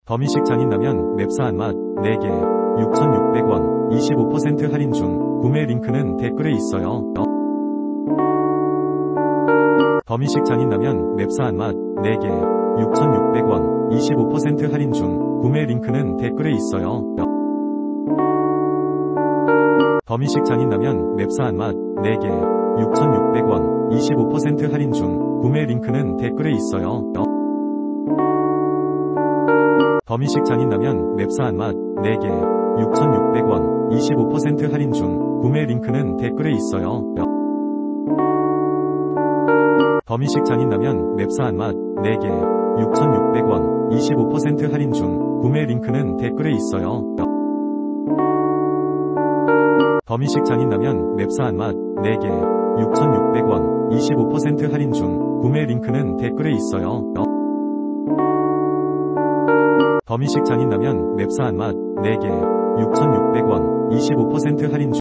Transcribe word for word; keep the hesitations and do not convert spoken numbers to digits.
더미식 장인라면 맵싸 한맛 네 개 육천육백 원 이십오 퍼센트 할인 중. 구매 링크는 댓글에 있어요. 더미식 장인라면 맵싸 한맛 네 개 육천육백 원 이십오 퍼센트 할인 중. 구매 링크는 댓글에 있어요. 더미식 장인라면 맵싸 한맛 네 개 육천육백 원 이십오 퍼센트 할인 중. 구매 링크는 댓글에 있어요. 더미식 장인라면 맵싸 한맛 네 개 육천육백 원 이십오 퍼센트 할인 중. 구매 링크는 댓글에 있어요. 더미식 장인라면 맵싸 한맛 네 개 육천육백 원 이십오 퍼센트 할인 중. 구매 링크는 댓글에 있어요. 더미식 장인라면 맵싸 한맛 네 개 육천육백 원 이십오 퍼센트 할인 중. 구매 링크는 댓글에 있어요. 더미식 장인라면 맵싸 한맛 네 개 육천육백 원 이십오 퍼센트 할인 중.